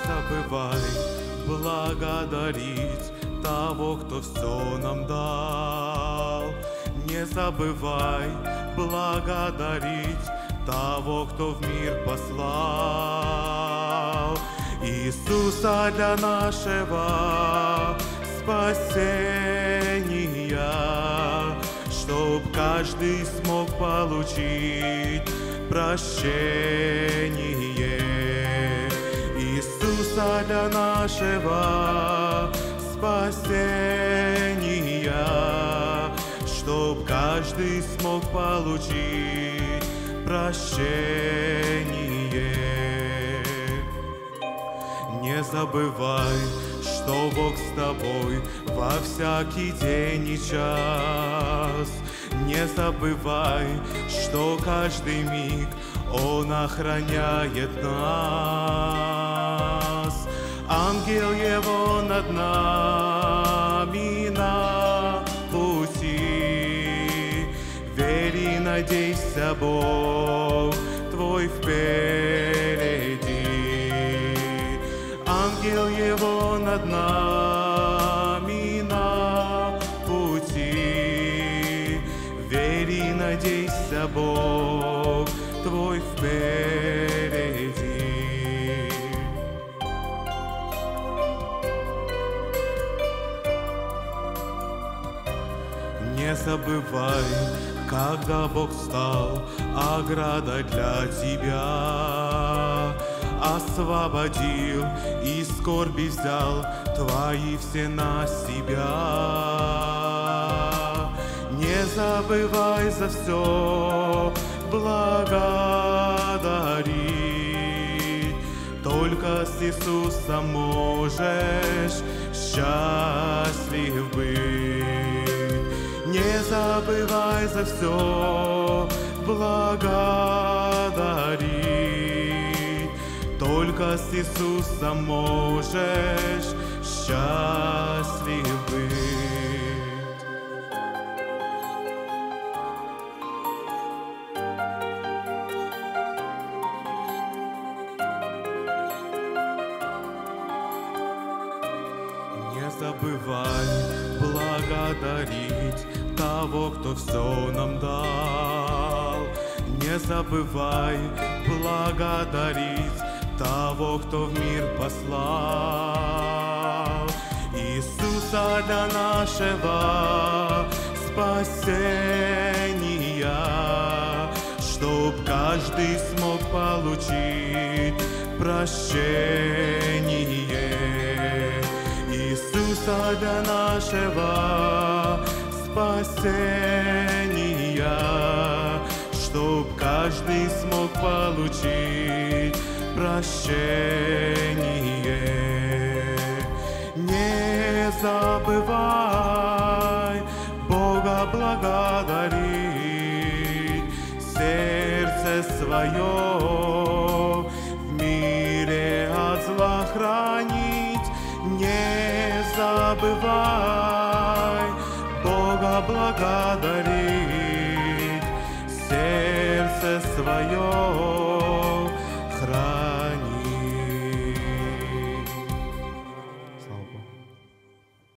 забывай благодарить того, кто все нам дал. Не забывай благодарить того, кто в мир послал. Иисуса для нашего спасения, чтоб каждый смог получить прощение. Иисуса для нашего спасения, чтоб каждый смог получить прощение. Не забывай, что Бог с тобой во всякий день и час. Не забывай, что каждый миг Он охраняет нас. Ангел Его над нами на пути. Верь и надейся, Бог твой впереди. Ангел Его над нами на пути. Верь и надейся, Бог твой впереди. Не забывай, когда Бог стал оградой для тебя, освободил и скорби взял твои все на себя. Не забывай за все благодарить, только с Иисусом можешь счастлив быть. Не забывай за все благодарить, только с Иисусом можешь счастлив быть. Не забывай благодарить того, кто все нам дал. Не забывай благодарить того, кто в мир послал. Иисуса для нашего спасения, чтоб каждый смог получить прощение. Иисуса для нашего спасения, чтоб каждый смог получить прощение. Не забывай Бога благодарить, сердце свое в мире от зла хранить. Не забывай Бога благодарить, сердце свое хранить.